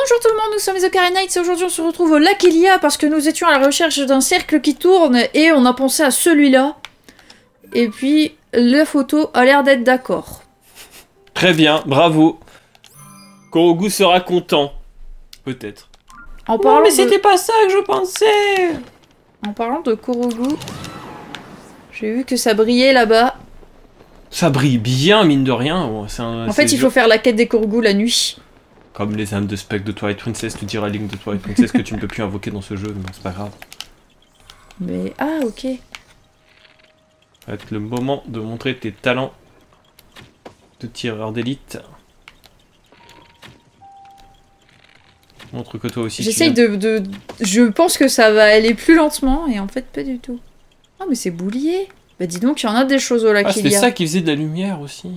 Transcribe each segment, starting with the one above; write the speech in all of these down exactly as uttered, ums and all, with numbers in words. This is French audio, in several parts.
Bonjour tout le monde, nous sommes les Ocarina Knights et aujourd'hui on se retrouve au lac Hylia parce que nous étions à la recherche d'un cercle qui tourne et on a pensé à celui-là. Et puis la photo a l'air d'être d'accord. Très bien, bravo. Korogu sera content. Peut-être. En parlant non mais de... c'était pas ça que je pensais. En parlant de Korogu, j'ai vu que ça brillait là-bas. Ça brille bien, mine de rien. Bon, un, en fait, il faut faire la quête des Korogu la nuit. Comme les âmes de spectre de Twilight Princess, tu diras Link de Twilight Princess que tu ne peux plus invoquer dans ce jeu, mais bon, c'est pas grave. Mais... Ah, ok. Ça va être le moment de montrer tes talents de tireur d'élite. Montre que toi aussi J'essaye viens... de, de... Je pense que ça va aller plus lentement, et en fait, pas du tout. Ah, mais c'est boulier. Bah dis donc, il y en a des choses au lac Ah, c'était Hylia. ça qui faisait de la lumière aussi.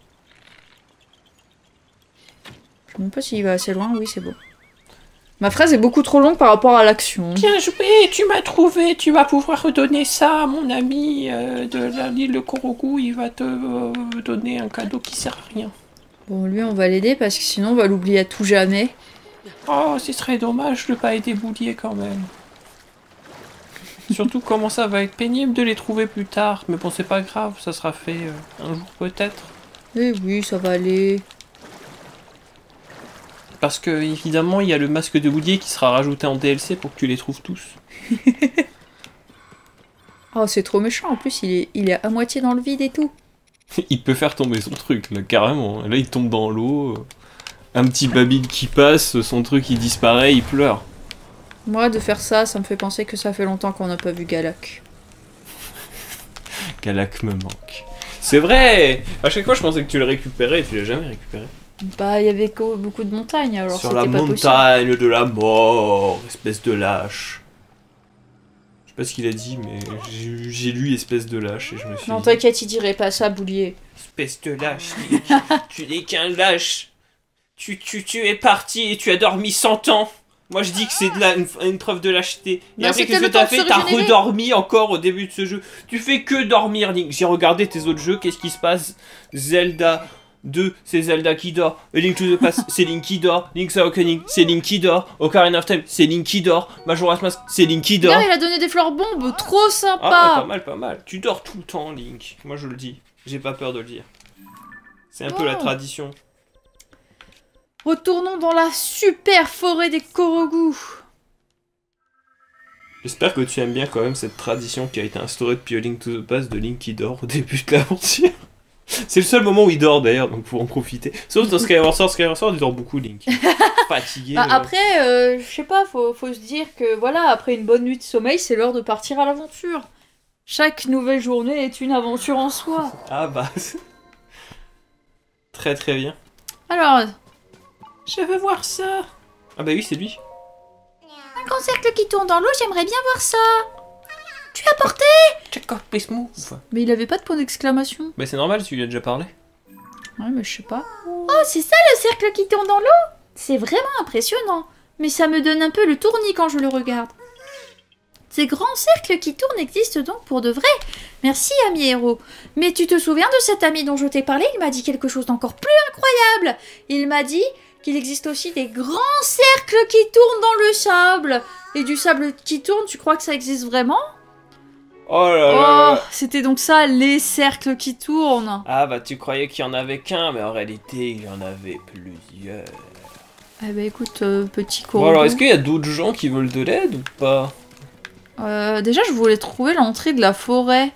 Je sais même pas s'il va assez loin, oui, c'est bon. Ma phrase est beaucoup trop longue par rapport à l'action. Bien joué, tu m'as trouvé, tu vas pouvoir redonner ça à mon ami euh, de l'île de Korogu, il va te euh, donner un cadeau qui sert à rien. Bon, lui, on va l'aider parce que sinon, on va l'oublier à tout jamais. Oh, ce serait dommage de pas aider Boulier quand même. Surtout comment ça va être pénible de les trouver plus tard, mais bon, c'est pas grave, ça sera fait euh, un jour peut-être. Eh oui, ça va aller. Parce que, évidemment, il y a le masque de Boulier qui sera rajouté en D L C pour que tu les trouves tous. Oh, c'est trop méchant, en plus, il est, il est à moitié dans le vide et tout. Il peut faire tomber son truc, là, carrément. Là, il tombe dans l'eau. Un petit Babil qui passe, son truc, il disparaît, il pleure. Moi, de faire ça, ça me fait penser que ça fait longtemps qu'on n'a pas vu Galak. Galak me manque. C'est vrai! À chaque fois, je pensais que tu le récupérais et tu l'as jamais récupéré. Bah, il y avait beaucoup de montagnes, alors Sur c'était la pas possible. montagne de la mort, espèce de lâche. Je sais pas ce qu'il a dit, mais j'ai lu espèce de lâche et je me suis Non, dit... t'inquiète, il dirait pas ça, Boulier. Espèce de lâche, Link. Tu n'es qu'un lâche. Tu, tu, tu es parti et tu as dormi cent ans. Moi je dis que c'est de la, une, une preuve de lâcheté. Et bah, après, qu'est-ce que t'as fait? T'as redormi encore au début de ce jeu. Tu fais que dormir, Link. J'ai regardé tes autres jeux, qu'est-ce qui se passe? Zelda deux, c'est Zelda qui dort. A Link to the Past, c'est Link qui dort. Link's Awakening, c'est Link qui dort. Ocarina of Time, c'est Link qui dort. Majora's Mask, c'est Link qui dort. Regarde, il a donné des fleurs bombes, trop sympa. Ah, pas mal, pas mal. Tu dors tout le temps, Link. Moi je le dis. J'ai pas peur de le dire. C'est un oh. peu la tradition. Retournons dans la super forêt des Korogu. J'espère que tu aimes bien quand même cette tradition qui a été instaurée depuis A Link to the Past de Link qui dort au début de l'aventure. C'est le seul moment où il dort d'ailleurs, donc faut en profiter. Sauf dans Skyward Sword, Skyward Sword, il dort beaucoup Link. Fatigué. Bah, euh... après, euh, je sais pas, faut, faut se dire que voilà, après une bonne nuit de sommeil, c'est l'heure de partir à l'aventure. Chaque nouvelle journée est une aventure en soi. Ah bah... très très bien. Alors... Je veux voir ça. Ah bah oui, c'est lui. Un grand cercle qui tourne dans l'eau, j'aimerais bien voir ça. Tu as porté? Check out, please move. Mais il avait pas de point d'exclamation. Bah c'est normal, tu lui as déjà parlé. Ouais, mais je sais pas. Oh, c'est ça le cercle qui tourne dans l'eau? C'est vraiment impressionnant. Mais ça me donne un peu le tournis quand je le regarde. Ces grands cercles qui tournent existent donc pour de vrai. Merci, ami héros. Mais tu te souviens de cet ami dont je t'ai parlé? Il m'a dit quelque chose d'encore plus incroyable. Il m'a dit qu'il existe aussi des grands cercles qui tournent dans le sable. Et du sable qui tourne, tu crois que ça existe vraiment? Oh là là, oh, là. C'était donc ça, les cercles qui tournent. Ah bah tu croyais qu'il y en avait qu'un, mais en réalité il y en avait plusieurs. Eh bah écoute, euh, petit Korogu. Bon alors, est-ce qu'il y a d'autres gens qui veulent de l'aide ou pas? Euh, déjà, je voulais trouver l'entrée de la forêt.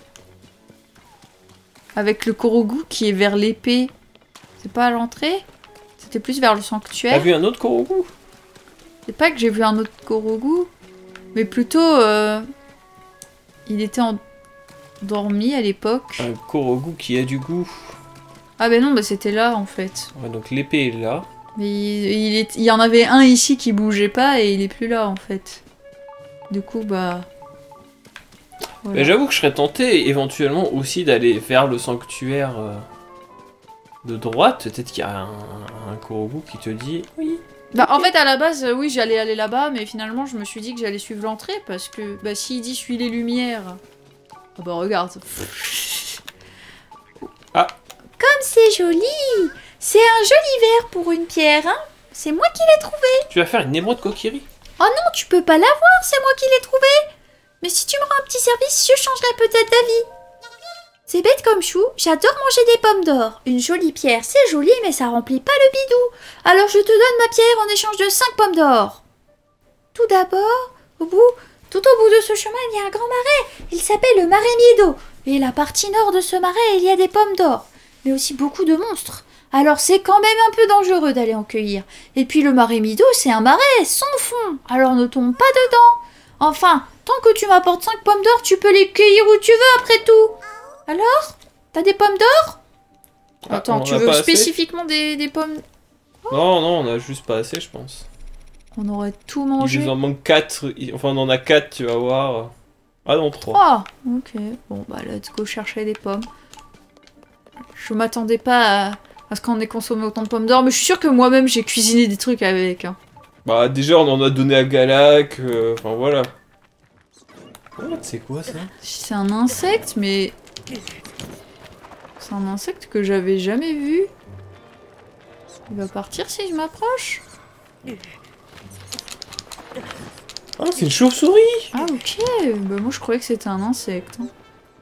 Avec le Korogu qui est vers l'épée. C'est pas à l'entrée? C'était plus vers le sanctuaire. T'as vu un autre Korogu? C'est pas que j'ai vu un autre Korogu. Mais plutôt... Euh, il était endormi à l'époque. Un Korogu qui a du goût. Ah ben non, bah c'était là en fait. Ouais, donc l'épée est là. Mais il, il, est, il y en avait un ici qui bougeait pas et il est plus là en fait. Du coup, bah... Voilà. Mais j'avoue que je serais tenté éventuellement aussi d'aller vers le sanctuaire euh, de droite. Peut-être qu'il y a un, un Korogu qui te dit oui. Bah en fait à la base oui j'allais aller là-bas mais finalement je me suis dit que j'allais suivre l'entrée parce que bah s'il dit suis les lumières. Ah bah regarde. Ah. Comme c'est joli. C'est un joli verre pour une pierre hein. C'est moi qui l'ai trouvé. Tu vas faire une émeraude Kokiri? Oh non, tu peux pas l'avoir, c'est moi qui l'ai trouvé. Mais si tu me rends un petit service, je changerai peut-être d'avis. C'est bête comme chou, j'adore manger des pommes d'or. Une jolie pierre, c'est joli, mais ça remplit pas le bidou. Alors je te donne ma pierre en échange de cinq pommes d'or. Tout d'abord, au bout, tout au bout de ce chemin, il y a un grand marais. Il s'appelle le marais Miedo. Et la partie nord de ce marais, il y a des pommes d'or, mais aussi beaucoup de monstres. Alors c'est quand même un peu dangereux d'aller en cueillir. Et puis le marais Miedo, c'est un marais sans fond, alors ne tombe pas dedans. Enfin, tant que tu m'apportes cinq pommes d'or, tu peux les cueillir où tu veux après tout. Alors, t'as des pommes d'or? Ah, Attends, on tu en a veux pas assez spécifiquement des, des pommes? Non, non, on a juste pas assez, je pense. On aurait tout Il mangé. nous en manque quatre. Enfin, on en a quatre, tu vas voir. Ah non, trois. Ah, ok. Bon, bah, let's go chercher des pommes. Je m'attendais pas à, à ce qu'on ait consommé autant de pommes d'or, mais je suis sûre que moi-même, j'ai cuisiné des trucs avec. Hein. Bah, déjà, on en a donné à Galak. euh, Enfin, voilà. Oh, c'est quoi ça? C'est un insecte, mais... C'est un insecte que j'avais jamais vu. Il va partir si je m'approche? Ah, c'est une chauve-souris! Ah, ok. Bah, moi, je croyais que c'était un insecte. Hein.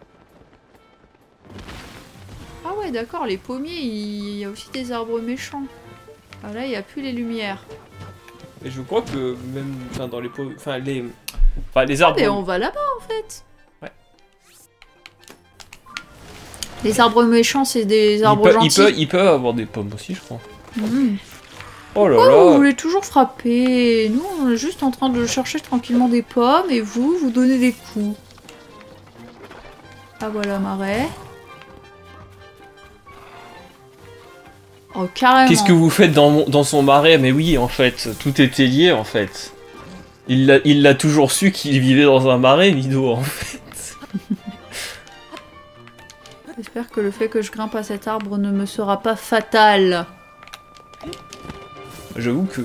Ah ouais, d'accord, les pommiers, il y a aussi des arbres méchants. Ah là, il n'y a plus les lumières. Et je crois que même enfin, dans les pommes... Enfin, les... Enfin, les arbres... Mais on va là-bas, en fait. Ouais. Les arbres méchants, c'est des Ils, arbres peuvent, gentils. ils, peuvent, ils peuvent avoir des pommes aussi, je crois. Mmh. Oh là Pourquoi là! vous voulez toujours frapper? Nous, on est juste en train de chercher tranquillement des pommes, et vous, vous donnez des coups. Ah voilà, marais. Oh, carrément. Qu'est-ce que vous faites dans, mon- dans son marais? Mais oui, en fait, tout était lié, en fait. Il l'a il l'a toujours su qu'il vivait dans un marais, Mido, en fait. J'espère que le fait que je grimpe à cet arbre ne me sera pas fatal. J'avoue que...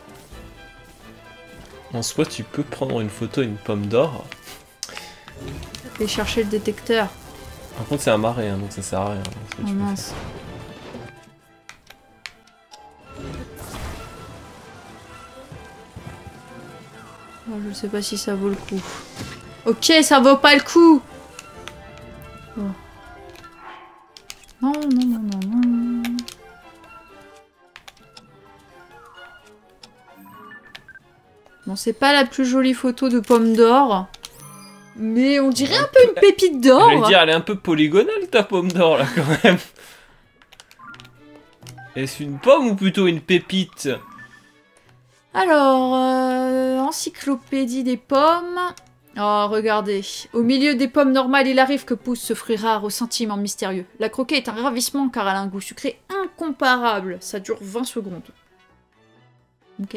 En soi, tu peux prendre une photo et une pomme d'or. Et chercher le détecteur. Par contre, c'est un marais, hein, donc ça sert à rien. ce que Oh tu peux mince. Oh, je sais pas si ça vaut le coup. Ok, ça vaut pas le coup. Oh. Non, non, non, non, non. Bon, c'est pas la plus jolie photo de pomme d'or. Mais on dirait un peu une pépite faire. d'or. J'allais dire, elle est un peu polygonale, ta pomme d'or, là, quand même. Est-ce une pomme ou plutôt une pépite? Alors, euh, encyclopédie des pommes. Oh, regardez. Au milieu des pommes normales, il arrive que pousse ce fruit rare au sentiment mystérieux. La croquer est un ravissement car elle a un goût sucré incomparable. Ça dure vingt secondes. Ok.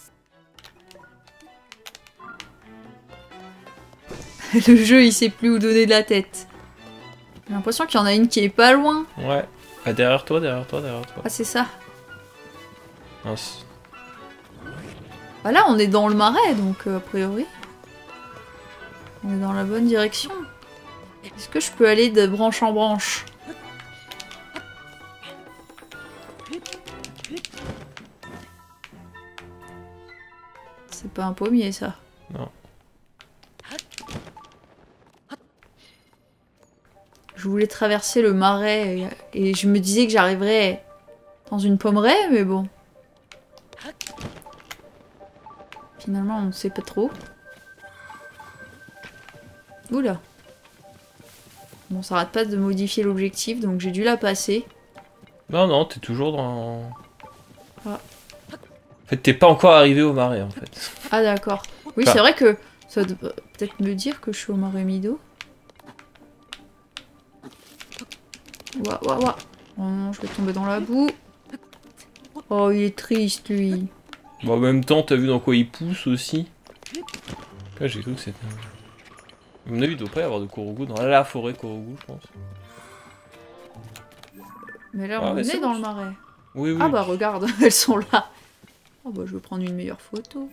Le jeu, il sait plus où donner de la tête. J'ai l'impression qu'il y en a une qui est pas loin. Ouais. Ah, derrière toi, derrière toi, derrière toi. Ah, c'est ça. Mince. Bah là, on est dans le marais, donc euh, a priori. On est dans la bonne direction. Est-ce que je peux aller de branche en branche? C'est pas un pommier, ça. Non. Je voulais traverser le marais et, et je me disais que j'arriverais dans une pommeraie, mais bon. Finalement, on ne sait pas trop. Oula. Bon, ça arrête pas de modifier l'objectif, donc j'ai dû la passer. Non, non, t'es toujours dans... Ah. En fait, t'es pas encore arrivé au marais, en fait. Ah d'accord. Oui, Enfin- c'est vrai que ça doit peut-être me dire que je suis au marais Mido. Ouah, ouah, ouah. Oh non, je vais tomber dans la boue. Oh, il est triste, lui. Bon, en même temps, t'as vu dans quoi il pousse aussi? Là, j'ai cru que c'était... À mon avis, il doit pas y avoir de Korogu dans la forêt Korogu, je pense. Mais là, Ah, on mais est c'est dans bon. le marais. Oui, oui. Ah bah regarde, elles sont là. Oh bah je vais prendre une meilleure photo.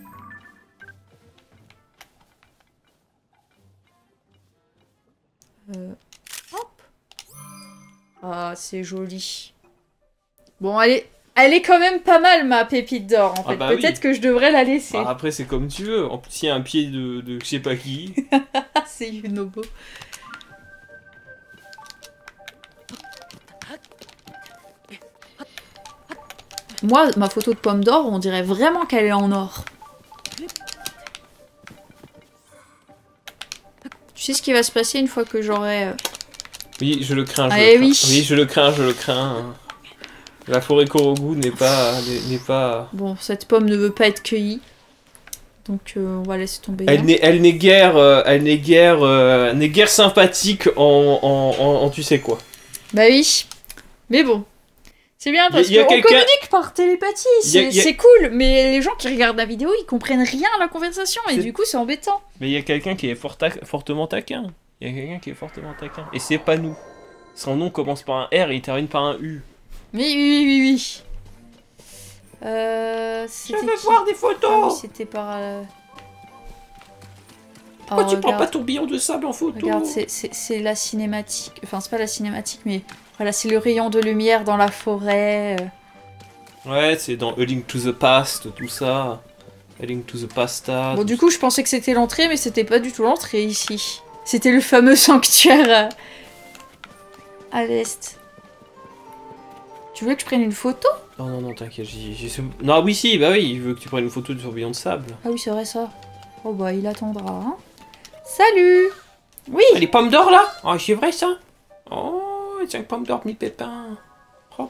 Euh, hop. Ah, c'est joli. Bon, allez, Elle est quand même pas mal, ma pépite d'or, en fait. Ah bah Peut-être oui. que je devrais la laisser. Bah, après, c'est comme tu veux. En plus, s'il y a un pied de, de je sais pas qui. C'est Yunobo. Moi, ma photo de pomme d'or, on dirait vraiment qu'elle est en or. Tu sais ce qui va se passer une fois que j'aurai... Euh... Oui, je le crains, je Allez, le crains. oui. Oui, je le crains, je le crains. La forêt Korogu n'est pas... n'est pas... Bon, cette pomme ne veut pas être cueillie. Donc euh, on va laisser tomber. Elle n'est, elle n'est guère... Euh, elle n'est guère... Euh, n'est guère sympathique en, en, en, en tu sais quoi. Bah oui. Mais bon. C'est bien parce Y a qu'on quelqu'un- communique par télépathie. Y a- C'est y a- c'est cool. Mais les gens qui regardent la vidéo, ils comprennent rien à la conversation. Et C'est- du coup, c'est embêtant. Mais il y a quelqu'un qui est fort ta- fortement taquin. Il y a quelqu'un qui est fortement taquin. Et c'est pas nous. Son nom commence par un R et il termine par un U. Oui, oui, oui, oui, oui. Euh... c'était qui des Ah oui, photos. c'était par... Euh... Pourquoi Oh, tu prends regarde. pas ton billon de sable en photo? Regarde, c'est- c'est c'est la cinématique. Enfin, c'est pas la cinématique, mais voilà, c'est le rayon de lumière dans la forêt. euh. Ouais, c'est dans A Link to the Past, tout ça. A Link to the Pasta. Bon, tout du coup, je pensais que c'était l'entrée, mais c'était pas du tout l'entrée ici. C'était le fameux sanctuaire euh, à l'est. Tu veux que je prenne une photo? Non, non, non, t'inquiète, j'ai... j'ai ce- Non, oui, si, bah oui, il veut que tu prennes une photo de tourbillon de sable. Ah oui, c'est vrai ça. Oh bah, il attendra. Hein. Salut! Oui! Ah, les pommes d'or, là? Oh, c'est vrai, ça? Oh, cinq pommes d'or, mi-pépin. Hop.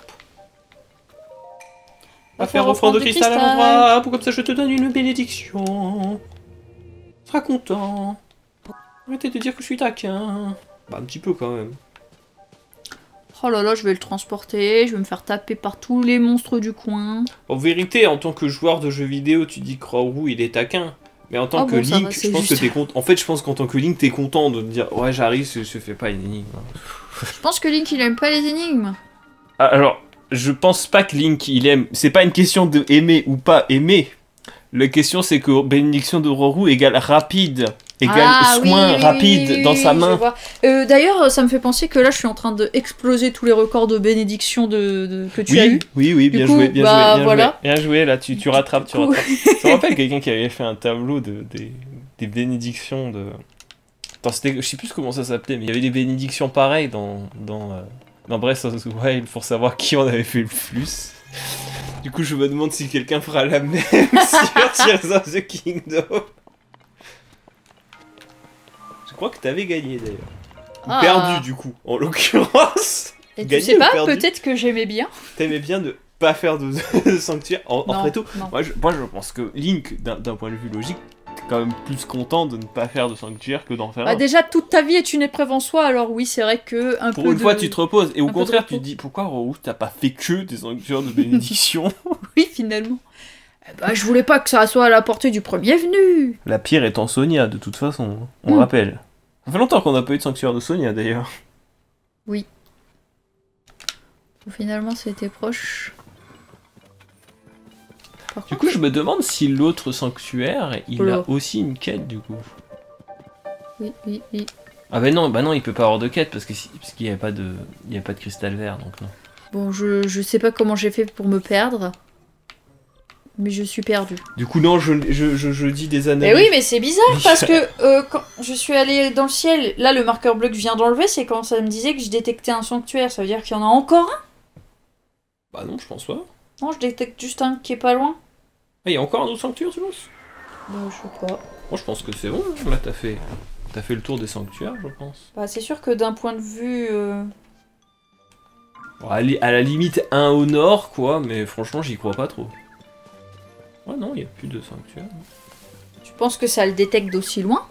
Va faire offrande de cristal à l'endroit, pour comme ça je te donne une bénédiction. Seras content. Arrêtez de dire que je suis taquin. Bah, un petit peu quand même. Oh là là, je vais le transporter, je vais me faire taper par tous les monstres du coin. En vérité, en tant que joueur de jeux vidéo, tu dis que Raoult il est taquin. Mais en tant Ah que bon, ça Link, va, je c'est pense juste. que t'es content. En fait, je pense qu'en tant que Link, t'es content de te dire ouais, j'arrive, je, je fais pas une énigme. Je pense que Link, il aime pas les énigmes. Ah, alors, je pense pas que Link il aime. C'est pas une question de aimer ou pas aimer. La question c'est que bénédiction de Raoult égale rapide, égale Ah, oui, soin oui, rapide oui, oui, dans oui, sa je main. vois. Euh, D'ailleurs, ça me fait penser que là, je suis en train d'exploser tous les records de bénédiction de, de- que tu Oui, as eu. oui, oui, Du bien coup, joué, bien bah, joué, bien voilà. joué. Bien joué, là, tu, tu rattrapes, tu coup- rattrapes. Ça me rappelle quelqu'un qui avait fait un tableau de, des, des bénédictions de... Attends, c'était, je sais plus comment ça s'appelait, mais il y avait des bénédictions pareilles dans, dans, euh, dans Breath of the Wild pour savoir qui en avait fait le plus. Du coup, je me demande si quelqu'un fera la même sur Tears of the Kingdom. Je crois que t'avais gagné d'ailleurs. Ou Ah. perdu du coup, en l'occurrence. Et tu Gagné sais ou pas, perdu peut-être que j'aimais bien. T'aimais bien ne pas faire de, de sanctuaire. En, Non, après tout, non. moi je, moi je pense que Link, d'un d'un point de vue logique, t'es quand même plus content de ne pas faire de sanctuaire que d'en faire Bah, un. déjà, toute ta vie est une épreuve en soi, alors oui, c'est vrai que un Pour peu une de... fois, tu te reposes. Et un au peu de contraire, tu repos. te dis pourquoi Raoult t'as pas fait que des sanctuaires de bénédiction. Oui, finalement. Eh bah, je voulais pas que ça soit à la portée du premier venu. La pire étant Sonia, de toute façon, on Mm. rappelle. Ça fait longtemps qu'on n'a pas eu de sanctuaire de Sonia d'ailleurs. Finalement, c'était proche. Par Du contre, coup, je me demande si l'autre sanctuaire, il Oula. a aussi une quête du coup. oui, oui, oui. Ah bah non, bah non, il peut pas avoir de quête parce que si- parce qu'il y a pas de, il y a pas de cristal vert donc non. Bon, je, je sais pas comment j'ai fait pour me perdre. Mais je suis perdue. Du coup non, je, je, je, je dis des analyses. Mais oui, mais c'est bizarre parce que euh, quand je suis allée dans le ciel, là le marqueur bleu que je viens d'enlever, c'est quand ça me disait que je détectais un sanctuaire. Ça veut dire qu'il y en a encore un? Bah non, je pense pas. Non, je détecte juste un qui est pas loin. Ah, il y a encore un autre sanctuaire, tu penses? Bah, je sais pas. Moi, je pense que c'est bon. hein. Là, t'as fait, t'as fait le tour des sanctuaires, je pense. Bah, c'est sûr que d'un point de vue. euh, Bon, à, li- à la limite, un au nord, quoi, mais franchement, j'y crois pas trop. Ouais, non, il y a plus de sanctuaires. Tu penses que ça le détecte d'aussi loin?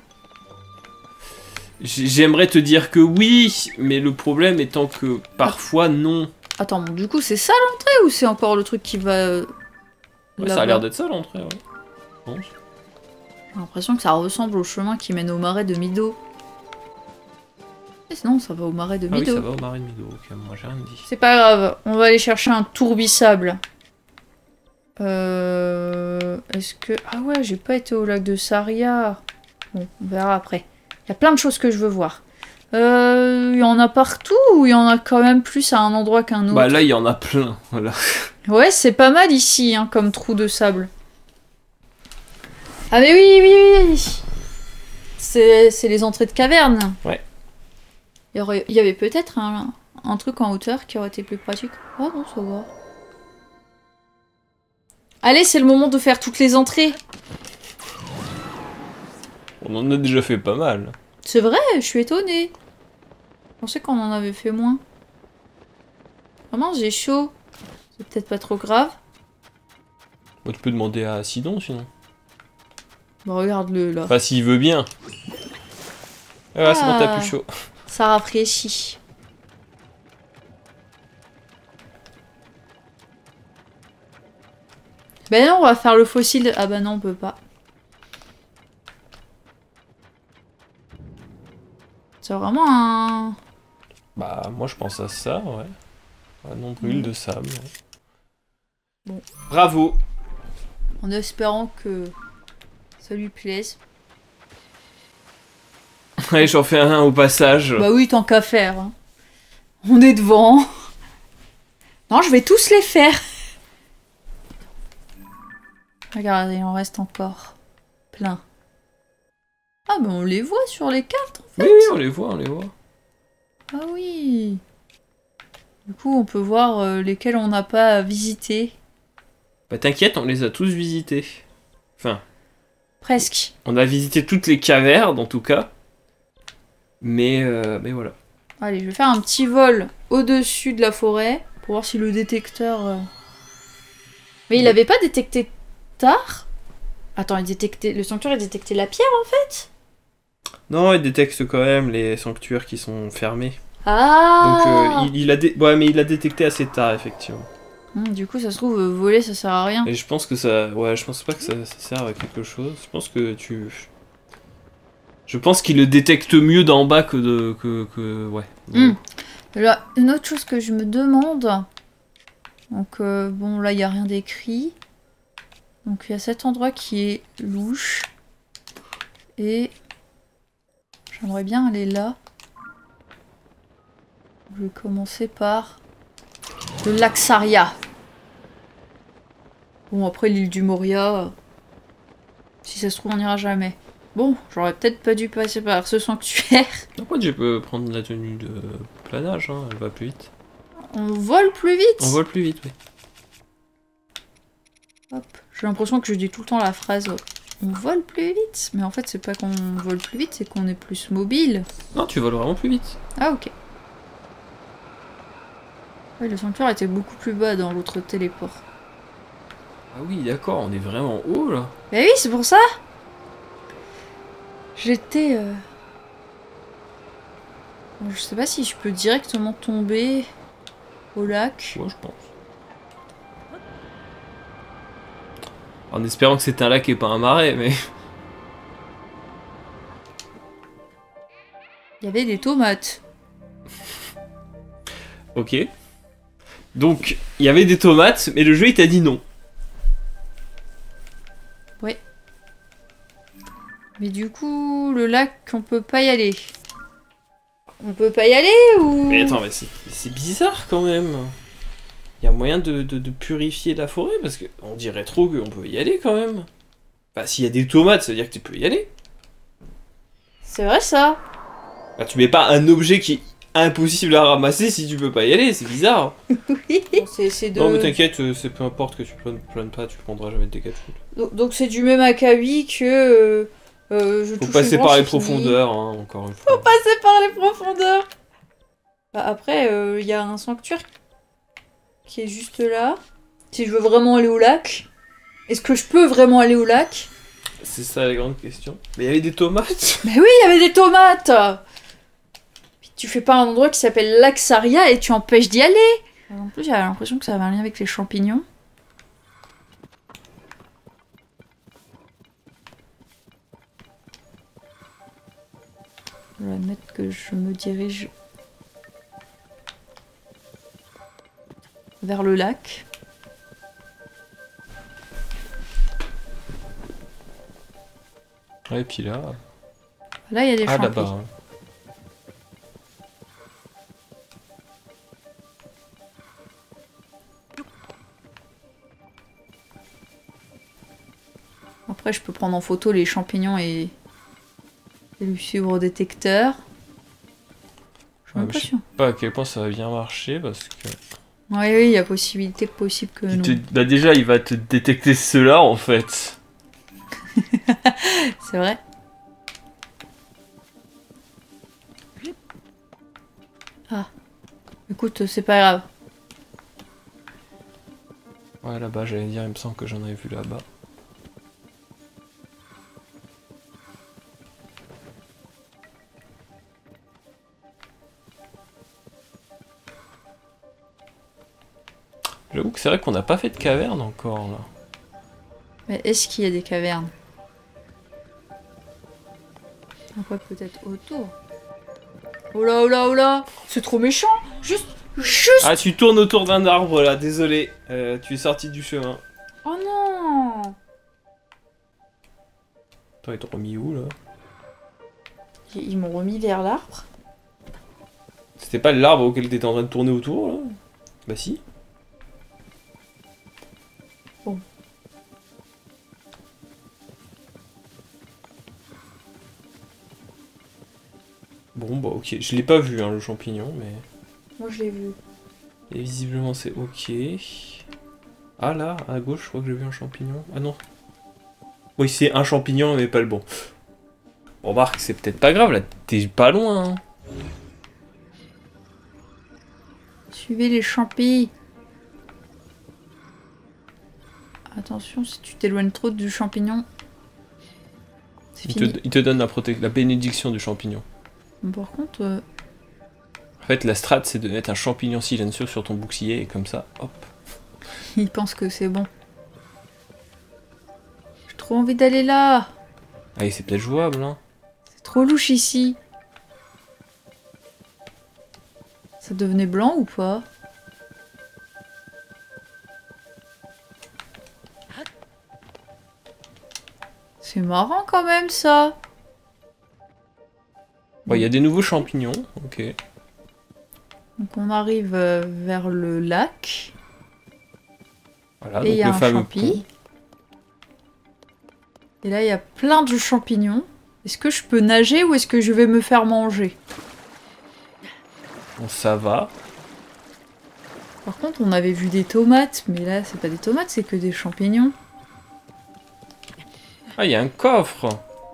J- J'aimerais te dire que oui, mais le problème étant que parfois, non. Attends, bon, du coup, c'est ça l'entrée ou c'est encore le truc qui va. euh, Ouais, ça a là-bas l'air d'être ça l'entrée, ouais. Je pense. J'ai l'impression que ça ressemble au chemin qui mène au marais de Mido. Et sinon, ça va au marais de Ah oui, Mido. ça va au marais de Mido, ok, moi j'ai rien dit. C'est pas grave, on va aller chercher un tourbissable. Euh... Est-ce que... Ah ouais, j'ai pas été au lac de Saria. Bon, on verra après. Il y a plein de choses que je veux voir. Euh... Il y en a partout ou il y en a quand même plus à un endroit qu'un autre? Bah là, il y en a plein, voilà. Ouais, c'est pas mal ici, hein, comme trou de sable. Ah mais oui, oui, oui. C'est les entrées de caverne. Ouais. Il y, aurait... Il y avait peut-être un... un truc en hauteur qui aurait été plus pratique. Oh non, ça va. Allez, c'est le moment de faire toutes les entrées. On en a déjà fait pas mal. C'est vrai, je suis étonnée. Je pensais qu'on en avait fait moins. Vraiment, j'ai chaud. C'est peut-être pas trop grave. Bon, tu peux demander à Sidon sinon. Bah regarde-le là. Enfin, s'il veut bien. Ah, ouais, Ah. c'est bon, t'as plus chaud. Ça rafraîchit. Ben non, on va faire le fossile. Ah bah non, on peut pas. C'est vraiment un... Bah, moi je pense à ça, ouais. Un nombril Mmh. de sable. Ouais. Bon. Bravo. En espérant que ça lui plaise. Allez, j'en fais un au passage. Bah oui, tant qu'à faire. Hein. On est devant. Non, je vais tous les faire. Regardez, il en reste encore plein. Ah bah on les voit sur les cartes en fait. Oui, oui, on les voit, on les voit. Ah oui. Du coup, on peut voir euh, lesquels on n'a pas visité. Bah t'inquiète, on les a tous visités. Enfin, Presque. on a visité toutes les cavernes en tout cas. Mais, euh, mais voilà. Allez, je vais faire un petit vol au-dessus de la forêt pour voir si le détecteur... euh, Mais il avait pas détecté tard. Attends, il détectait... le sanctuaire il détectait la pierre en fait. Non, il détecte quand même les sanctuaires qui sont fermés. Ah. Donc euh, il, il a dé... ouais, mais il a détecté assez tard effectivement. Hum, du coup, ça se trouve, euh, voler ça sert à rien. Et je pense que ça, ouais, je pense pas que ça, ça sert à quelque chose. Je pense que tu, je pense qu'il le détecte mieux d'en bas que de, que, que... ouais. Hum. Là, une autre chose que je me demande. Donc euh, bon, là il y a rien d'écrit. Donc il y a cet endroit qui est louche. Et j'aimerais bien aller là. Je vais commencer par le lac Saria. Bon, après l'île du Moria, si ça se trouve, on n'ira jamais. Bon, j'aurais peut-être pas dû passer par ce sanctuaire. Après, tu peux prendre la tenue de planage, hein, elle va plus vite. On vole plus vite. On vole plus vite, oui. Hop. J'ai l'impression que je dis tout le temps la phrase on vole plus vite. Mais en fait, c'est pas qu'on vole plus vite, c'est qu'on est plus mobile. Non, tu voles vraiment plus vite. Ah, ok. Oui, le sanctuaire était beaucoup plus bas dans l'autre téléport. Ah oui, d'accord, on est vraiment haut là. Bah oui, c'est pour ça. J'étais... Euh... Bon, je sais pas si je peux directement tomber au lac. Ouais, je pense. En espérant que c'est un lac et pas un marais, mais... Il y avait des tomates. Ok. Donc, il y avait des tomates, mais le jeu il t'a dit non. Ouais. Mais du coup, le lac, on peut pas y aller. On peut pas y aller ou... Mais attends, mais c'est bizarre quand même. Il y a moyen de, de, de purifier la forêt parce que on dirait trop qu'on peut y aller quand même. Bah, s'il y a des tomates, ça veut dire que tu peux y aller. C'est vrai ça. Bah, tu mets pas un objet qui est impossible à ramasser si tu peux pas y aller, c'est bizarre. Oui. C'est de... Non, mais t'inquiète, euh, c'est peu importe que tu planes, planes pas, tu prendras jamais de dégâts de foot. Donc donc c'est du même acabit que... Euh, euh, je Faut touche passer une par branche, les c'est fini. profondeurs, hein, encore une fois. Faut passer par les profondeurs. Bah, après, il euh, y a un sanctuaire qui est juste là. Si je veux vraiment aller au lac, est-ce que je peux vraiment aller au lac? C'est ça la grande question. Mais il y avait des tomates. Mais oui, il y avait des tomates. Puis tu fais pas un endroit qui s'appelle lac Saria et tu empêches d'y aller. En plus, j'avais l'impression que ça avait un lien avec les champignons. Je vais admettre que je me dirige vers le lac. Ouais, et puis là... Là, il y a des Ah, champignons. là-bas. hein. Après, je peux prendre en photo les champignons et, et lui suivre au détecteur. Je suis Ouais, même pas je sais sûre. pas à quel point ça va bien marcher parce que... Oui, oui, il y a possibilité possible que Il non. te- Bah déjà, il va te détecter cela en fait. C'est vrai. Ah. Écoute, c'est pas grave. Ouais, là-bas, j'allais dire, il me semble que j'en avais vu là-bas. J'avoue que c'est vrai qu'on n'a pas fait de caverne encore là. Mais est-ce qu'il y a des cavernes? Après, peut-être autour. Oh là, oh là, oh là! C'est trop méchant! Juste, juste! Ah, tu tournes autour d'un arbre là, désolé. Euh, tu es sorti du chemin. Oh non! Attends, ils t'ont remis où là? Ils ils m'ont remis vers l'arbre. C'était pas l'arbre auquel t'étais en train de tourner autour là? Bah si. Bon. Bon bah ok, je l'ai pas vu hein, le champignon, mais... Moi, je l'ai vu. Et visiblement c'est ok. Ah là, à gauche, je crois que j'ai vu un champignon. Ah non. Oui, c'est un champignon, mais pas le bon. Bon, remarque, c'est peut-être pas grave, là, t'es pas loin. Hein. Suivez les champis. Attention, si tu t'éloignes trop du champignon, c'est Il fini. te, il te donne la, prote- la bénédiction du champignon. Par contre, euh, En fait, la strat, c'est de mettre un champignon silencieux sur ton bouclier, et comme ça, hop. il pense que c'est bon. J'ai trop envie d'aller là. Allez, c'est peut-être jouable, hein. C'est trop louche ici. Ça devenait blanc ou pas? C'est marrant quand même ça. Bon, il y a des nouveaux champignons, ok. Donc on arrive euh, vers le lac. Voilà, Et il donc y a le un fameux champi. pont. Et là il y a plein de champignons. Est-ce que je peux nager ou est-ce que je vais me faire manger? Bon, ça va. Par contre on avait vu des tomates, mais là c'est pas des tomates, c'est que des champignons. Ah, il y a un coffre.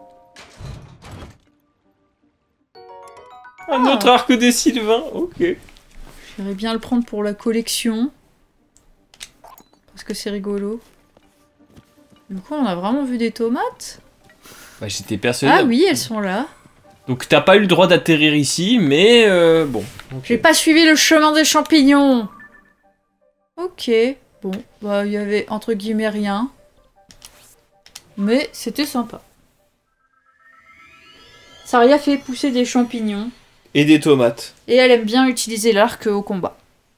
Un Ah. autre arc des Sylvains, ok. J'irais bien le prendre pour la collection. Parce que c'est rigolo. Du coup on a vraiment vu des tomates? Bah, j'étais persuadé. Ah oui, elles sont là. Donc t'as pas eu le droit d'atterrir ici, mais euh, bon. ok. J'ai pas suivi le chemin des champignons. Ok, bon, bah il y avait entre guillemets rien. Mais c'était sympa. Saria fait pousser des champignons. Et des tomates. Et elle aime bien utiliser l'arc au combat.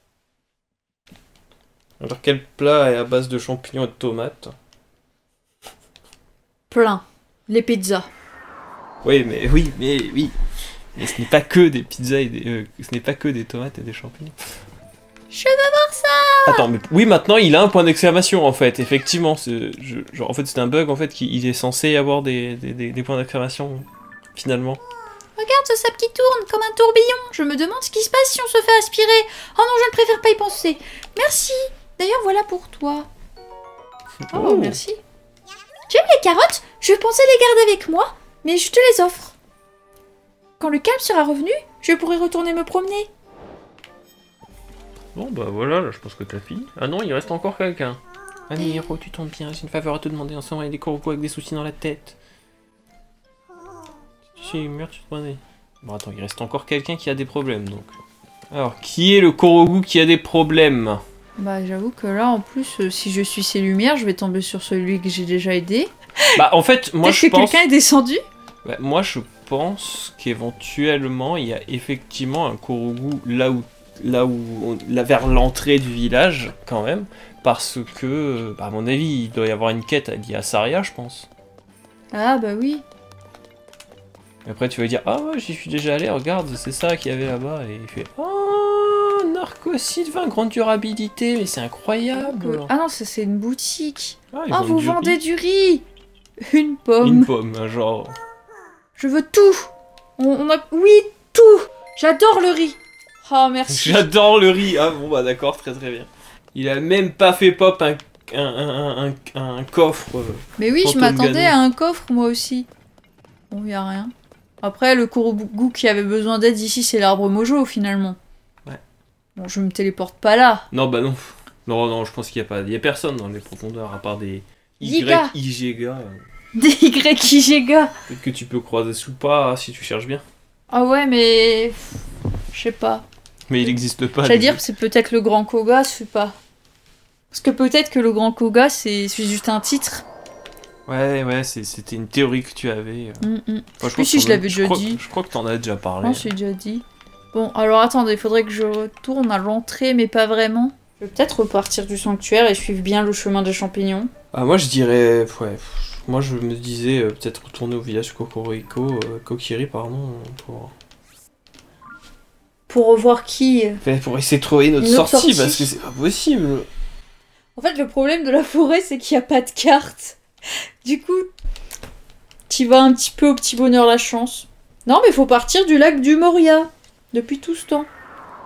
Alors quel plat est à base de champignons et de tomates? Plein. Les pizzas. Oui, mais oui, mais oui. Mais ce n'est pas que des pizzas et des, euh, ce n'est pas que des tomates et des champignons. Je veux voir ça. Attends, mais oui, maintenant il a un point d'exclamation en fait. Effectivement, c'est- je- genre, en fait c'est un bug en fait qu'il est censé avoir des, des, des- des points d'exclamation finalement. Regarde ce sable qui tourne comme un tourbillon. Je me demande ce qui se passe si on se fait aspirer. Oh non, je ne préfère pas y penser. Merci. D'ailleurs, voilà pour toi. Oh, Oh. merci. Tu aimes les carottes? Je pensais les garder avec moi, mais je te les offre. Quand le calme sera revenu, je pourrai retourner me promener. Bon bah voilà, là, je pense que t'as fini. Ah non, il reste encore quelqu'un. Ah Niro, tu tombes bien, j'ai une faveur à te demander en ce moment, il y a des corocos avec des soucis dans la tête. Tu sais, merde, tu te prenais. Bon attends, il reste encore quelqu'un qui a des problèmes donc. Alors, qui est le Korogu qui a des problèmes? Bah, j'avoue que là, en plus, euh, si je suis ses lumières, je vais tomber sur celui que j'ai déjà aidé. Bah en fait, moi Peut-être je que pense... quelqu'un est descendu. Ouais, moi je pense qu'éventuellement il y a effectivement un Korogu là où, là où, on- là vers l'entrée du village quand même, parce que, bah, à mon avis, il doit y avoir une quête liée à Saria, je pense. Ah, bah oui. Et après tu vas dire ah ouais j'y suis déjà allé, regarde c'est ça qu'il y avait là-bas et il fait oh Narco Sylvain grande durabilité mais c'est incroyable. Ah non, ça c'est une boutique. Ah, ils Oh, vendent vous du vendez riz. du riz. Une pomme. Une pomme, hein, genre... Je veux tout. On, on a... Oui, tout. J'adore le riz. Oh, merci. J'adore le riz. Ah bon, bah d'accord, très très bien. Il a même pas fait pop un, un, un, un, un, un coffre. Euh, Mais oui, je m'attendais à un coffre, moi aussi. Bon, y a rien. Après, le Kurogu qui avait besoin d'aide ici, c'est l'arbre Mojo, finalement. Ouais. Bon, je me téléporte pas là. Non, bah non. Non, non, je pense qu'il y a pas... Il y a personne dans les profondeurs, à part des... Giga. Y G G. Des Y I G G. Peut-être que tu peux croiser sous pas si tu cherches bien. Ah ouais, mais... Je sais pas. Mais il n'existe pas. J'allais dire, c'est peut-être le Grand Koga, je sais pas. Parce que peut-être que le Grand Koga, c'est juste un titre. Ouais, ouais, c'était une théorie que tu avais. Mm -mm. Enfin, je sais si je l'avais déjà crois, dit. Je crois que t'en as déjà parlé. Non, je l'ai déjà dit. Bon, alors attendez, il faudrait que je retourne à l'entrée, mais pas vraiment. Je vais peut-être repartir du sanctuaire et suivre bien le chemin des champignons. Ah, moi je dirais... Ouais, moi je me disais euh, peut-être retourner au village Kokoriko, euh, Kokiri, pardon, pour... Pour revoir qui enfin, pour essayer de trouver notre une autre sortie, sortie, parce que c'est pas possible. En fait, le problème de la forêt, c'est qu'il n'y a pas de carte. Du coup, tu vas un petit peu au petit bonheur la chance. Non, mais il faut partir du lac du Moria. Depuis tout ce temps.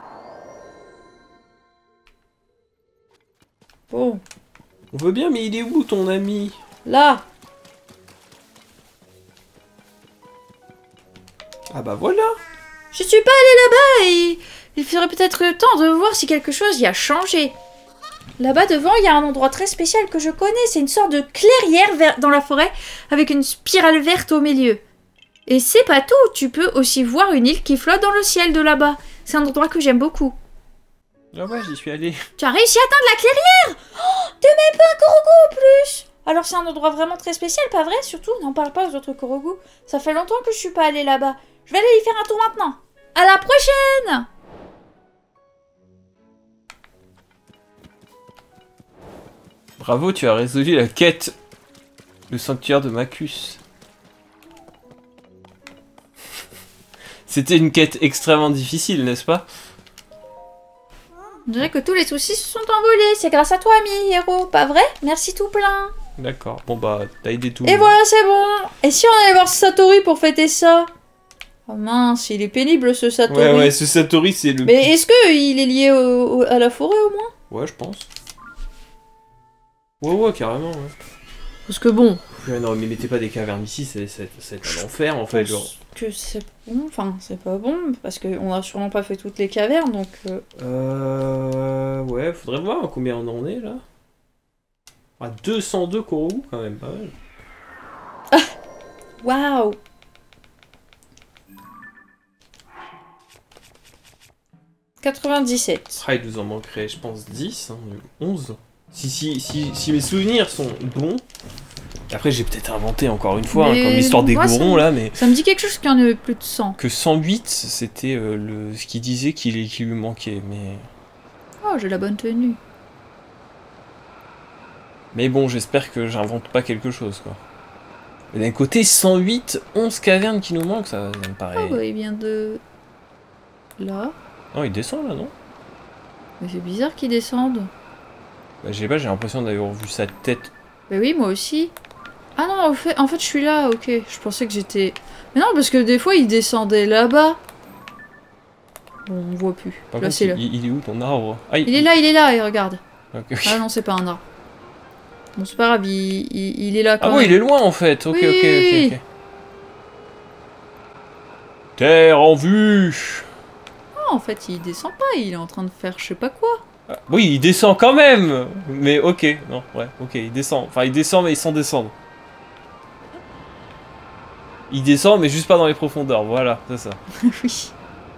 Bon. On veut bien, mais il est où ton ami? Là. Ah bah voilà. Je suis pas allée là-bas et il faudrait peut-être le temps de voir si quelque chose y a changé. Là-bas devant, il y a un endroit très spécial que je connais. C'est une sorte de clairière dans la forêt avec une spirale verte au milieu. Et c'est pas tout, tu peux aussi voir une île qui flotte dans le ciel de là-bas. C'est un endroit que j'aime beaucoup. Ah ouais, j'y suis allé. Tu as réussi à atteindre la clairière? Oh, t'es même pas un Korogu en plus. Alors c'est un endroit vraiment très spécial, pas vrai? Surtout, n'en parle pas aux autres Korogu. Ça fait longtemps que je suis pas allée là-bas. Je vais aller y faire un tour maintenant. À la prochaine! Bravo, tu as résolu la quête. Le sanctuaire de Macus. C'était une quête extrêmement difficile, n'est-ce pas? On dirait que tous les soucis se sont envolés. C'est grâce à toi, ami héros, pas vrai? Merci tout plein. D'accord. Bon bah, t'as aidé tout. Et voilà, c'est bon. Et si on allait voir Satori pour fêter ça? Oh mince, il est pénible ce Satori. Ouais, ouais, ce Satori, c'est le... Mais est-ce qu'il est lié au, au, à la forêt au moins? Ouais, je pense. Ouais, ouais, carrément, ouais. Parce que bon... Ouais, non, mais mettez pas des cavernes ici, c'est un enfer, en fait, genre... que c'est bon, enfin, c'est pas bon, parce qu'on a sûrement pas fait toutes les cavernes, donc... Euh... euh... Ouais, faudrait voir combien on en est, là. Ah, deux cent deux Korogu, quand même, pas mal. Ah, waouh. quatre-vingt-dix-sept. Ah, il nous en manquerait, je pense, dix, hein, onze. Si, si, si, si mes souvenirs sont bons... Après, j'ai peut-être inventé encore une fois, hein, comme l'histoire des gourons, là, mais... Ça me dit quelque chose qu'il y en avait plus de cent. Que cent huit, c'était euh, le... ce qu'il disait qu'il qu lui manquait, mais... Oh, j'ai la bonne tenue. Mais bon, j'espère que j'invente pas quelque chose, quoi. Mais d'un côté, cent huit, onze cavernes qui nous manquent, ça, ça me paraît... Oh, bah, il vient de... Là. Non, il descend, là, non? Mais c'est bizarre qu'il descende. Bah, je sais pas, j'ai l'impression d'avoir vu sa tête. Bah oui, moi aussi. Ah non, en fait, en fait, je suis là, ok. Je pensais que j'étais... Mais non, parce que des fois, il descendait là-bas. Bon, on voit plus. Par là, contre, c'est là. Il, il est où, ton arbre? Ah, il... il est là, il est là, et regarde. Okay, okay. Ah non, c'est pas un arbre. Bon, c'est pas grave, il, il, il est là quand ah même. Ah oui, il est loin, en fait. Ok, oui. ok, ok, ok. Terre en vue. Ah, en fait, il descend pas, il est en train de faire je sais pas quoi. Ah, oui, il descend quand même. Mais ok, non, ouais, ok, il descend. Enfin, il descend, mais sans descendre. Il descend, mais juste pas dans les profondeurs, voilà, c'est ça. Oui.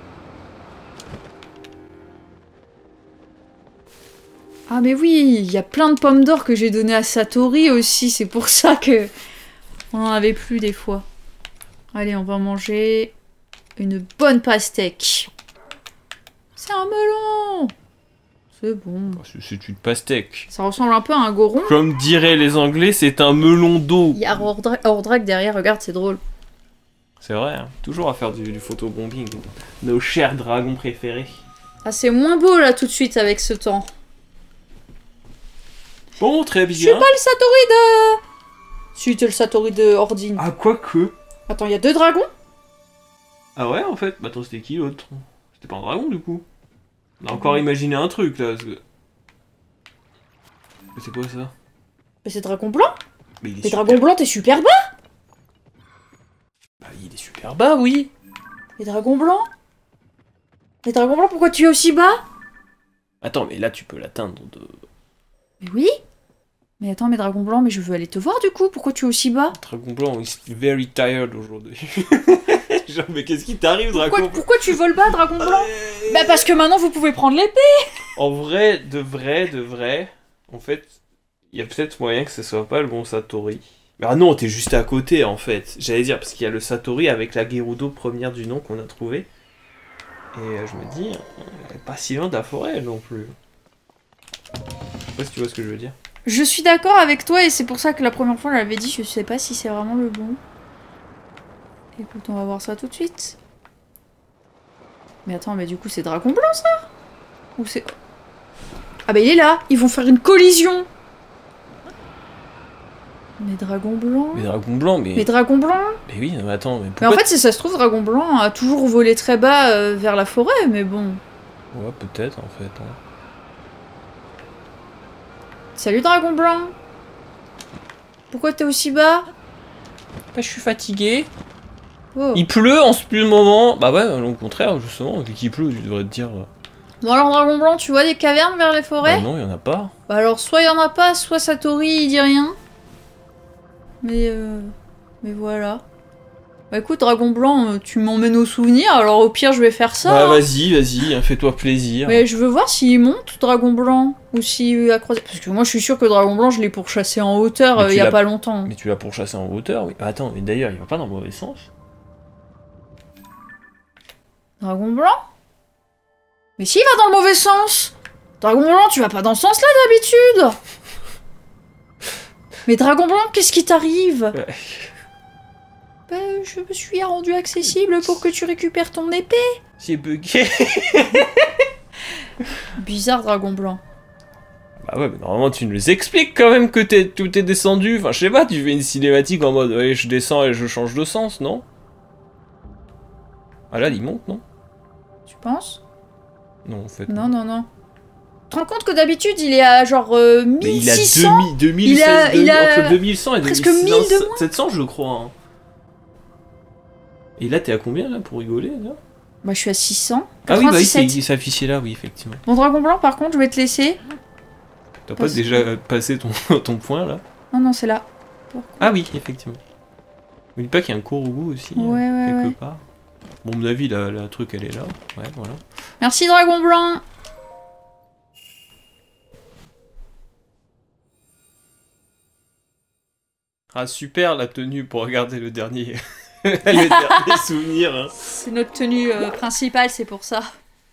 Ah mais oui, il y a plein de pommes d'or que j'ai donné à Satori aussi, c'est pour ça que on en avait plus des fois. Allez, on va manger une bonne pastèque. C'est un melon. C'est bon. C'est une pastèque. Ça ressemble un peu à un goron. Comme diraient les Anglais, c'est un melon d'eau. Il y a Ordrak derrière, regarde, c'est drôle. C'est vrai, hein. Toujours à faire du, du photobombing. Nos chers dragons préférés. Ah, c'est moins beau là tout de suite avec ce temps. Bon, très bien. Je suis pas le Satori de... Si, t'es le Satori de Ordine. Ah, quoique. Attends, il y a deux dragons? Ah ouais, en fait. Bah attends, c'était qui l'autre? C'était pas un dragon, du coup. On a encore imaginé un truc, là. Parce que... Mais c'est quoi, ça? Mais c'est dragon blanc. Mais il est Mais super... dragon blanc, t'es super bas. Bah, il est super bas, oui. Mais dragon blanc. Mais dragon blanc, pourquoi tu es aussi bas? Attends, mais là, tu peux l'atteindre de... Mais oui. Mais attends, mais dragon blanc, mais je veux aller te voir, du coup. Pourquoi tu es aussi bas? Dragon blanc, is very tired aujourd'hui. Genre, mais qu'est-ce qui t'arrive, dragon pourquoi, blanc? pourquoi tu voles bas, dragon blanc? Bah parce que maintenant, vous pouvez prendre l'épée. En vrai, de vrai, de vrai, en fait, il y a peut-être moyen que ce soit pas le bon Satori. Ah non, t'es juste à côté, en fait. J'allais dire, parce qu'il y a le Satori avec la Gerudo première du nom qu'on a trouvé. Et euh, je me dis, elle est pas si loin de la forêt, non plus. Je sais pas si tu vois ce que je veux dire. Je suis d'accord avec toi, et c'est pour ça que la première fois, je l'avais dit, je sais pas si c'est vraiment le bon. Écoute, on va voir ça tout de suite. Mais attends, mais du coup, c'est dragon blanc, ça? Ou c'est... Ah bah il est là. Ils vont faire une collision. Mais dragon blanc. Mais dragon blanc, mais... Mais dragon blanc. Mais oui, mais attends, mais Mais pourquoi... en fait, si ça se trouve, dragon blanc a toujours volé très bas euh, vers la forêt, mais bon. Ouais, peut-être, en fait. Hein. Salut, dragon blanc. Pourquoi t'es aussi bas? Bah, je suis fatigué. Oh. Il pleut en ce plus moment. Bah ouais, au contraire, justement, vu qu'il pleut, tu devrais te dire... Bon alors, dragon blanc, tu vois des cavernes vers les forêts? Bah non, il y en a pas. Bah alors, soit il y en a pas, soit Satori, il dit rien. Mais euh... Mais voilà. Bah écoute, dragon blanc, euh, tu m'emmènes au souvenir, alors au pire, je vais faire ça. Bah hein. vas-y, vas-y, hein, fais-toi plaisir. Mais je veux voir s'il monte, dragon blanc, ou s'il a croisé... Parce que moi, je suis sûre que dragon blanc, je l'ai pourchassé en hauteur Mais euh, tu il y a l'as- pas longtemps. Mais tu l'as pourchassé en hauteur, oui. Attends, mais d'ailleurs, il va pas dans le mauvais sens. Dragon blanc? Mais s'il va dans le mauvais sens! Dragon blanc, tu vas pas dans ce sens-là d'habitude! Mais dragon blanc, qu'est-ce qui t'arrive? Ouais. Bah, je me suis rendu accessible pour que tu récupères ton épée. J'ai bugué. Bizarre, dragon blanc. Bah ouais, mais normalement tu nous expliques quand même que t'es, tout est descendu. Enfin, je sais pas, tu fais une cinématique en mode ouais, je descends et je change de sens, non? Ah là, il monte, non? Tu penses? Non, en fait. Non, non, non. Tu te rends compte que d'habitude, il est à genre euh, Mais il a mille six cents? deux mille, deux mille Il a- seize, il a entre deux mille cent et presque deux mille mille de moins. sept cents, je crois. Hein. Et là, t'es à combien, là, pour rigoler, là? Moi, je suis à six cents. Ah oui, bah oui, c'est quatre-vingt-dix-sept. c'est affiché là, oui, effectivement. Mon dragon blanc, par contre, je vais te laisser. T'as pas Parce- déjà passé ton, ton point, là? Non, non, c'est là. Pourquoi? Ah oui, effectivement. N'oublie pas qu'il y a un Korugu aussi, Ouais, euh, ouais, quelque ouais. part. Bon, à mon avis, la, la truc, elle est là. Ouais, voilà. Merci, dragon blanc. Ah, super, la tenue pour regarder le dernier... le dernier souvenir. Hein. C'est notre tenue euh, principale, c'est pour ça.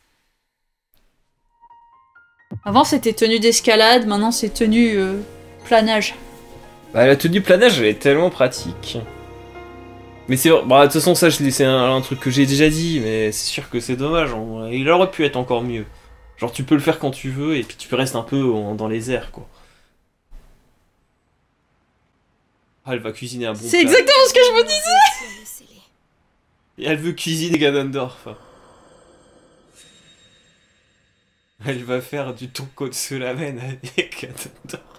Avant, c'était tenue d'escalade, maintenant, c'est tenue euh, planage. Bah, la tenue planage, elle est tellement pratique. Mais c'est... Bah, de toute façon, ça, je- c'est un, un truc que j'ai déjà dit, mais c'est sûr que c'est dommage. En... Il aurait pu être encore mieux. Genre, tu peux le faire quand tu veux, et puis tu restes un peu en- dans les airs, quoi. Ah, elle va cuisiner un bon C'est plat. exactement ce que je me disais. Et elle veut cuisiner Ganondorf. Elle va faire du tonkotsu ramen avec Ganondorf.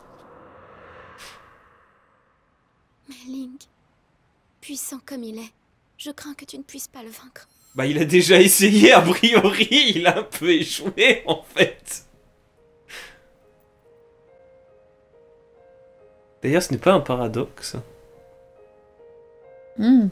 Mais Link, puissant comme il est, je crains que tu ne puisses pas le vaincre. Bah, il a déjà essayé, a priori, il a un peu échoué, en fait. D'ailleurs, ce n'est pas un paradoxe. Hmm.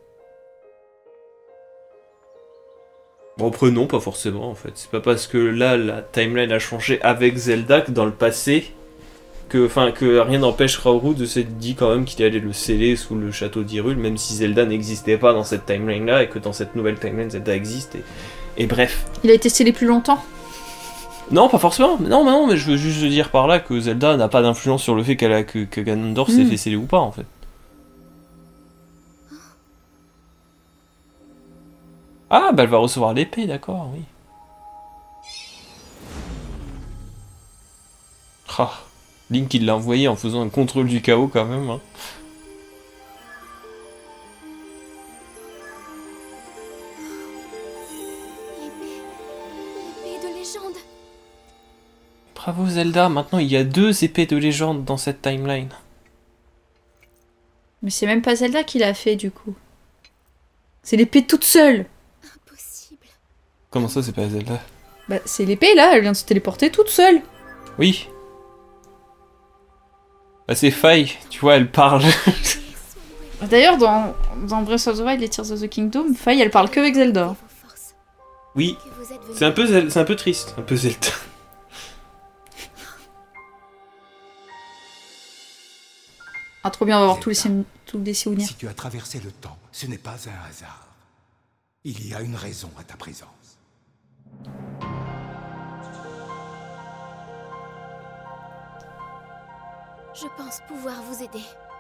Bon, après, non, pas forcément, en fait. C'est pas parce que là, la timeline a changé avec Zelda que dans le passé, que, enfin, que rien n'empêche Raoru de se dire quand même qu'il allait le sceller sous le château d'Hyrule, même si Zelda n'existait pas dans cette timeline-là, et que dans cette nouvelle timeline, Zelda existe, et, et bref. Il a été scellé plus longtemps. Non, pas forcément. Non, mais non, mais je veux juste dire par là que Zelda n'a pas d'influence sur le fait qu'elle a, que, que Ganondorf s'est Mm. fait sceller ou pas, en fait. Ah, bah elle va recevoir l'épée, d'accord, oui. Ah, Link il l'a envoyé en faisant un contrôle du chaos quand même. Hein. légende. Bravo Zelda, maintenant il y a deux épées de légende dans cette timeline. Mais c'est même pas Zelda qui l'a fait du coup. C'est l'épée toute seule. Impossible. Comment ça c'est pas Zelda? Bah c'est l'épée là, elle vient de se téléporter toute seule. Oui. Bah c'est Faye, tu vois, elle parle. D'ailleurs dans, dans Breath of the Wild et Tears of the Kingdom, Faye elle parle que avec Zelda. Oui, c'est un peu Zel- c'est un peu triste, un peu Zelda. Ah trop bien, on va avoir tous les, sim- tous les souvenirs. Si tu as traversé le temps, ce n'est pas un hasard. Il y a une raison à ta présence. Je pense pouvoir vous aider.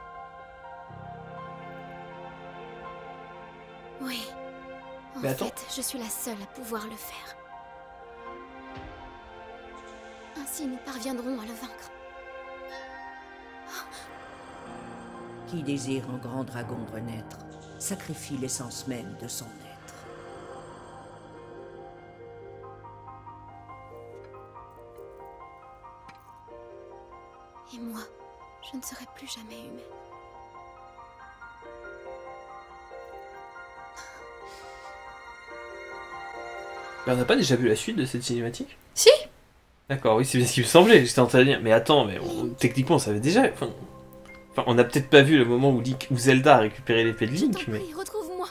Oui. En Mais attends. fait, je suis la seule à pouvoir le faire. Ainsi, nous parviendrons à le vaincre. Qui désire en grand dragon renaître, sacrifie l'essence même de son être. Et moi, je ne serai plus jamais humaine. Mais on n'a pas déjà vu la suite de cette cinématique? Si. D'accord, oui, c'est bien ce qui me semblait. J'étais en train de dire, mais attends, mais on- techniquement on savait déjà. Enfin, enfin, on n'a peut-être pas vu le moment où, Link, où Zelda a récupéré l'épée de Je t'en Link, mais. prie, retrouve-moi.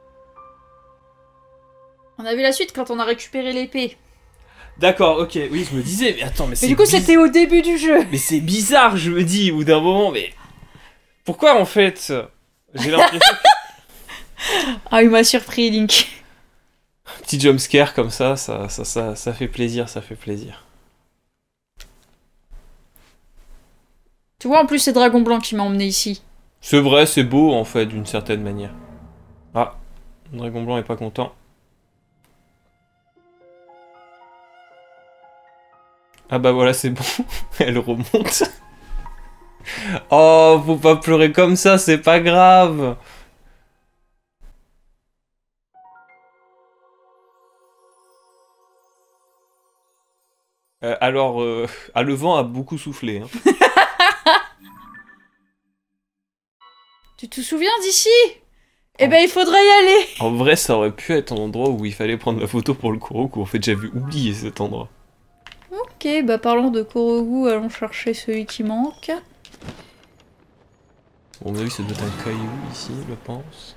On a vu la suite quand on a récupéré l'épée. D'accord, ok, oui, je me disais, mais attends, mais c'est. Mais du coup biz- c'était au début du jeu. Mais c'est bizarre, je me dis, ou d'un moment, mais. Pourquoi en fait j'ai l'impression. Ah il m'a surpris Link. Petit jumpscare comme ça, ça, ça, ça, ça fait plaisir, ça fait plaisir. Tu vois en plus c'est Dragon Blanc qui m'a emmené ici. C'est vrai, c'est beau en fait, d'une certaine manière. Ah, Dragon Blanc est pas content. Ah bah voilà, c'est bon, elle remonte. Oh, faut pas pleurer comme ça, c'est pas grave. Euh, alors, euh, ah, le vent a beaucoup soufflé. Hein. Tu te souviens d'ici? Eh ben il faudrait y aller. En vrai, ça aurait pu être un endroit où il fallait prendre la photo pour le Koroku. En fait, j'avais oublié cet endroit. Ok, bah parlons de Korogu, allons chercher celui qui manque. Bon, on a vu, ça doit être un caillou ici, je pense.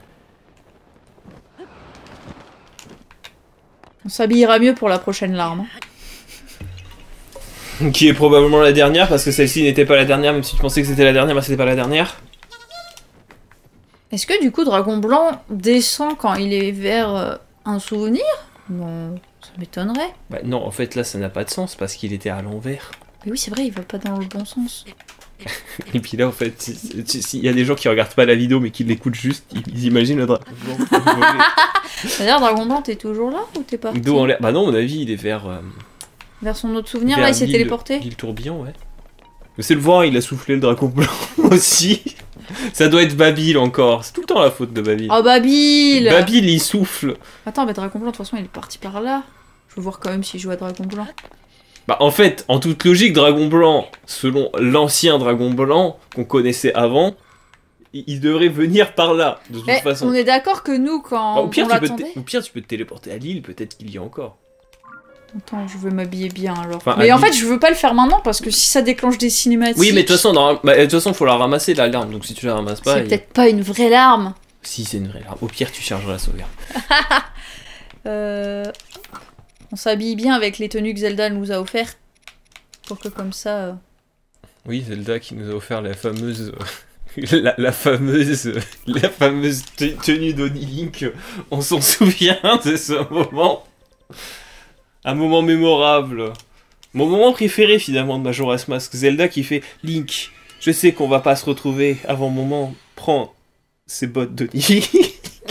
On s'habillera mieux pour la prochaine larme. Qui est probablement la dernière, parce que celle-ci n'était pas la dernière, même si tu pensais que c'était la dernière, bah c'était pas la dernière. Est-ce que du coup Dragon Blanc descend quand il est vers euh, un souvenir? Non, ça m'étonnerait. Bah non, en fait là ça n'a pas de sens, parce qu'il était à l'envers. Mais oui c'est vrai, il va pas dans le bon sens. Et puis là en fait, s'il y a des gens qui regardent pas la vidéo mais qui l'écoutent juste, ils, ils imaginent le dragon blanc voler. D'ailleurs Dragon Blanc t'es toujours là ou t'es parti? Dos en l'air. Bah non, à mon avis il est vers... euh, Vers son autre souvenir, vers là il s'est l'île- téléporté? L'île Tourbillon, ouais. Mais c'est le vent, il a soufflé le dragon blanc aussi. Ça doit être Babil encore, c'est tout le temps la faute de Babil. Oh Babil! Babil il souffle. Attends, mais Dragon Blanc de toute façon il est parti par là. Je veux voir quand même s'il joue à Dragon Blanc. Bah en fait, en toute logique, Dragon Blanc, selon l'ancien Dragon Blanc qu'on connaissait avant, il il devrait venir par là, de toute Mais façon. on est d'accord que nous quand Bah, au, pire, on tu peux te... l'attendait... au pire, tu peux te téléporter à l'île, peut-être qu'il y a encore. Attends, je veux m'habiller bien alors. Enfin, mais en habille- fait, je veux pas le faire maintenant parce que si ça déclenche des cinématiques. Oui, mais de toute façon, dans- bah, de toute façon, faut la ramasser la larme, donc si tu la ramasses pas, c'est il- peut-être pas une vraie larme. si c'est une vraie larme. Au pire, tu chargeras la sauvegarde. Euh... On s'habille bien avec les tenues que Zelda nous a offertes. Pour que comme ça. euh, Oui, Zelda qui nous a offert la fameuse, euh, la, la fameuse, euh, la fameuse te- tenue d'Oni Link. On s'en souvient de ce moment. Un moment mémorable. Mon moment préféré finalement de Majora's Mask, Zelda qui fait Link, je sais qu'on va pas se retrouver avant moment, prends ces bottes d'Oni Link.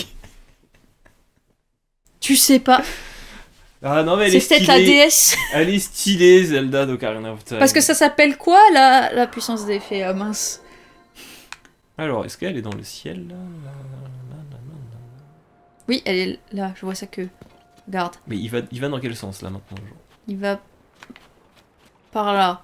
Tu sais pas. Ah non mais elle est C'est peut-être la stylée. déesse. Elle est stylée Zelda d'Ocarina of Time. Parce que ça s'appelle quoi la, la puissance des fées? Ah mince. Alors, est-ce qu'elle est dans le ciel là? Oui, elle est là, je vois ça que. Regarde. Mais il va, il va dans quel sens là maintenant? Il va... Par là.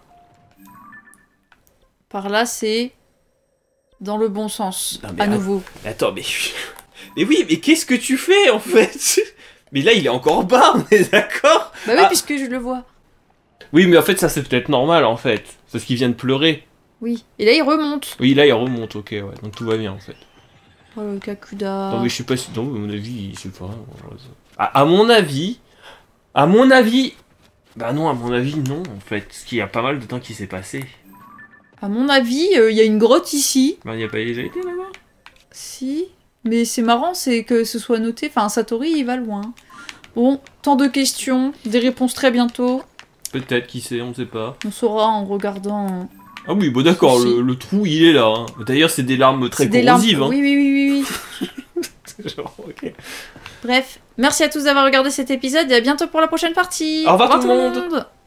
Par là, c'est... Dans le bon sens, Non, mais à nouveau. Attends, mais... Mais oui, mais qu'est-ce que tu fais, en fait? Mais là, il est encore bas, on est d'accord? Bah oui, Ah. puisque je le vois. Oui, mais en fait, ça, c'est peut-être normal, en fait. C'est parce qu'il vient de pleurer. Oui. Et là, il remonte. Oui, là, il remonte, ok, ouais. Donc tout va bien, en fait. Oh, le Kakuda. Non, mais je sais pas si... Non, à mon avis, je sais pas. À, à mon avis... À mon avis... Bah non, à mon avis, non, en fait. Parce qu'il y a pas mal de temps qui s'est passé. À mon avis, il euh, y a une grotte ici. Bah, il n'y a pas déjà été, là-bas? Si. Mais c'est marrant, c'est que ce soit noté. Enfin, Satori, il va loin. Bon, tant de questions. Des réponses très bientôt. Peut-être, qui sait, on sait pas. On saura en regardant... Ah oui, bon d'accord, Si. le, le trou, il est là. Hein. D'ailleurs, c'est des larmes très C'est des larmes- corrosives. Hein. Oui, oui, oui, oui, oui. Genre, ok. Bref, merci à tous d'avoir regardé cet épisode et à bientôt pour la prochaine partie. Au revoir tout le monde.